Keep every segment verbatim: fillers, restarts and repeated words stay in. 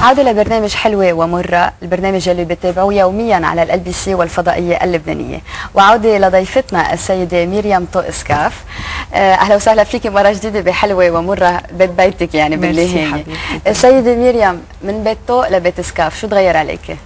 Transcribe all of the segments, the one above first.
عودة لبرنامج حلوة ومرة، البرنامج اللي بتابعوه يوميا على ال بي سي والفضائية اللبنانية، وعودة لضيفتنا السيدة مريم طوق سكاف. أهلا وسهلا فيك مرة جديدة بحلوة ومرة، بيت بيتك يعني بالليهية. السيدة مريم، من بيت طوق لبيت سكاف شو تغير عليك؟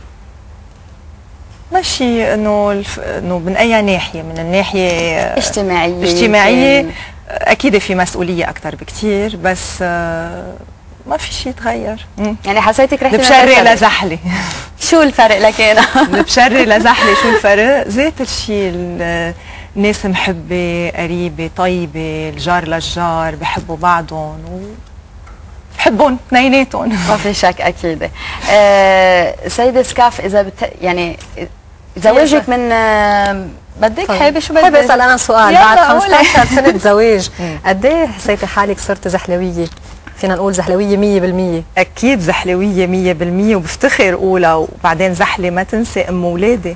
ماشي انه الف... انه من اي ناحيه، من الناحيه اجتماعيه اجتماعيه اكيد في مسؤوليه اكثر بكثير، بس ما في شيء تغير. يعني حسيتك رحتي بشري لزحلي. شو الفرق لكن؟ بشري لزحلي شو الفرق؟ ذات الشيء، الناس محبه قريبه طيبه، الجار للجار بحبوا بعضهم و بحبهم اثنيناتهم. ما في شك اكيد. أه سيدة سكاف، اذا بت... يعني زواجك من أه بدك حابه شو بدك؟ حابه اسال انا سؤال، بعد خمسة عشر سنة زواج قد ايه حسيتي حالك صرت زحلويه؟ فينا نقول زحلويه مية بالمية؟ اكيد زحلويه مية بالمية، وبفتخر اقولها. وبعدين زحله ما تنسي ام اولادي.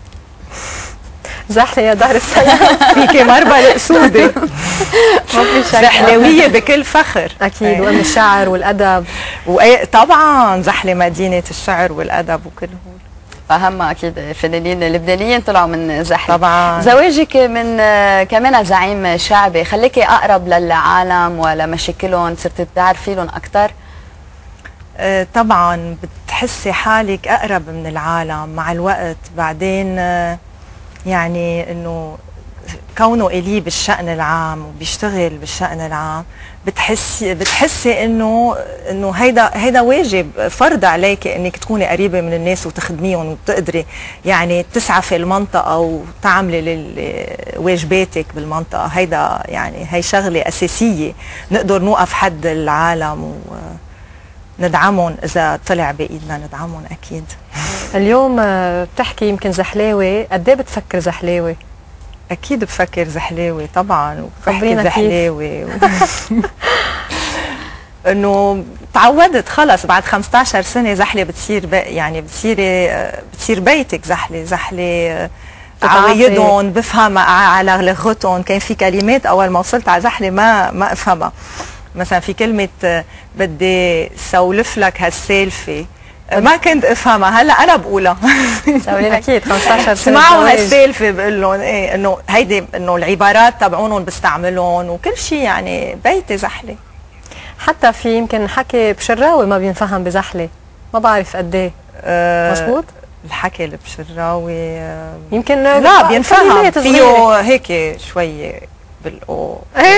زحله يا دار السلام. فيكي مربى القسوده. ما في شك، زحلويه بكل فخر اكيد. وام الشعر والادب، وطبعا زحله مدينه الشعر والادب وكل هول. فأهم اكيد فنانين لبنانيين طلعوا من زحله. طبعا زواجك من كمان زعيم شعبي خليكي اقرب للعالم ولمشاكلهم، صرتي بتعرفي لهم اكثر؟ أه طبعا بتحسي حالك اقرب من العالم مع الوقت. بعدين أه يعني انه كونه الي بالشأن العام وبيشتغل بالشأن العام، بتحسي بتحسي انه انه هيدا هيدا واجب فرض عليك انك تكوني قريبه من الناس وتخدميهم وتقدري يعني تسعفي المنطقه وتعملي واجباتك بالمنطقه. هيدا يعني هي شغله اساسيه نقدر نوقف حد العالم وندعمهم اذا طلع بايدنا ندعمهم اكيد. اليوم بتحكي يمكن زحلاوي، قد ايه بتفكر زحلاوي؟ اكيد بفكر زحلاوي طبعا، وبحكي زحلاوي و... انه تعودت خلص. بعد خمسة عشر سنة زحله بتصير بي يعني بتصيري بتصير بيتك. زحله زحله عوايدهم بفهم على لغتهم. كان في كلمات اول ما وصلت على زحله ما ما افهمها. مثلا في كلمه بدي سولف لك هالسالفه ما كنت افهمها، هلا انا بقولها. اكيد خمسة عشر سنة اسمعوا هالسالفه، بقول لهم ايه انه هيدي انه العبارات تبعونهم بستعملهم وكل شيء. يعني بيتي زحله. حتى في يمكن حكي بشراوي ما بينفهم بزحله، ما بعرف قد ايه. أه مزبوط؟ الحكي اللي بشراوي أه يمكن لا بينفهم، فيه هيك شوي بالقو.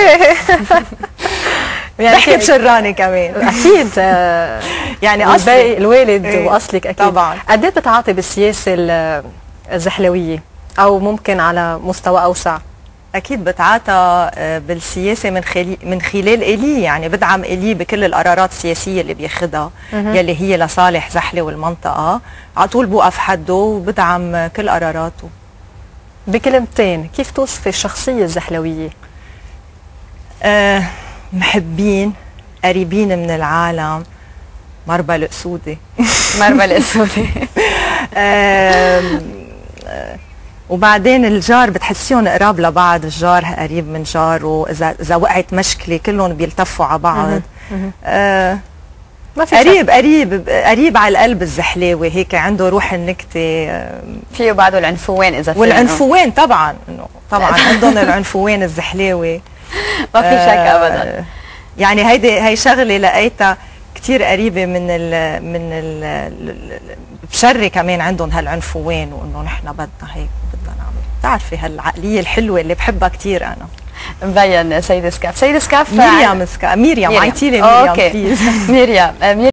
يعني بحكي بشراني كمان اكيد. يعني اصلي الوالد ايه واصلك اكيد. طبعا. قد ايه بتتعاطي بالسياسه الزحلويه او ممكن على مستوى اوسع؟ اكيد بتعاطى بالسياسه من خلال من خلال الي. يعني بدعم الي بكل القرارات السياسيه اللي بياخذها يلي هي لصالح زحله والمنطقه. على طول بوقف حده وبدعم كل قراراته. بكلمتين كيف توصفي الشخصيه الزحلويه؟ أه محبين، قريبين من العالم، مربى القسوده. مربى القسوده. أه وبعدين الجار بتحسيهم قراب لبعض. الجار قريب من جاره، اذا اذا وقعت مشكله كلهم بيلتفوا على بعض. أه ما في قريب شك. قريب قريب على القلب الزحلاوي، هيك عنده روح النكته. فيه بعده العنفوان اذا فيه. والعنفوان طبعا انه طبعا عندهم العنفوان الزحلاوي. ما في شك ابدا. يعني هيدي هي شغله لقيتها كثير قريبه من ال من ال بشري كمان عندهم هالعنفوان، وانه نحن بدنا هيك بدنا نعمل. بتعرفي هالعقليه الحلوه اللي بحبها كثير انا. مبين. سيدة سكاف، سيدة سكاف مريم سكاف مريم عيطي لي مريم بليز. مريم